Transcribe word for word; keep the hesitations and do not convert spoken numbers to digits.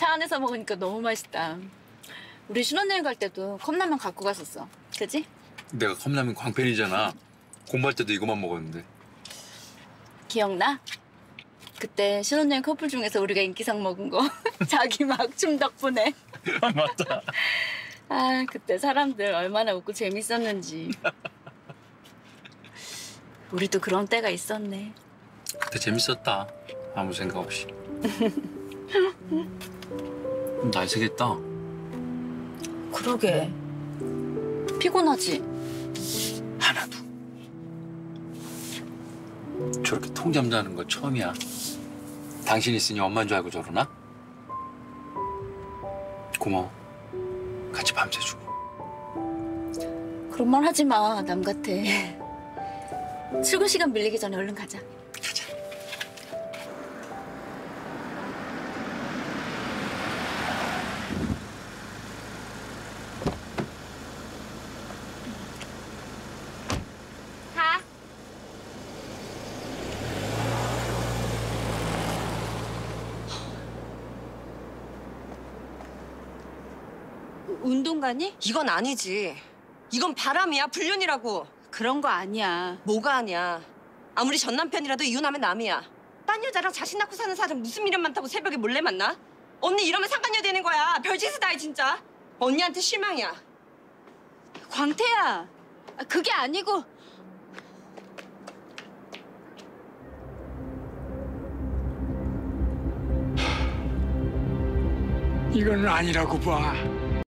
차 안에서 먹으니까 너무 맛있다. 우리 신혼여행 갈 때도 컵라면 갖고 갔었어. 그지? 내가 컵라면 광팬이잖아. 공부할 때도 이거만 먹었는데. 기억나? 그때 신혼여행 커플 중에서 우리가 인기상 먹은 거. 자기 막춤 덕분에. 맞다. 아, 그때 사람들 얼마나 웃고 재밌었는지. 우리도 그런 때가 있었네. 그때 재밌었다. 아무 생각 없이. 날 새겠다. 그러게. 피곤하지? 하나도. 저렇게 통잠 자는 거 처음이야. 당신 있으니 엄마인 줄 알고 저러나? 고마워. 같이 밤새주고. 그런 말 하지 마. 남 같아. 출근 시간 밀리기 전에 얼른 가자. 가자. 가. 운동 가니? 이건 아니지. 이건 바람이야, 불륜이라고. 그런 거 아니야. 뭐가 아니야. 아무리 전 남편이라도 이혼하면 남이야. 딴 여자랑 자식 낳고 사는 사람 무슨 미련 많다고 새벽에 몰래 만나? 언니 이러면 상간녀 되는 거야. 별짓을 다 해, 진짜. 언니한테 실망이야. 광태야. 아, 그게 아니고. 이건 아니라고 봐.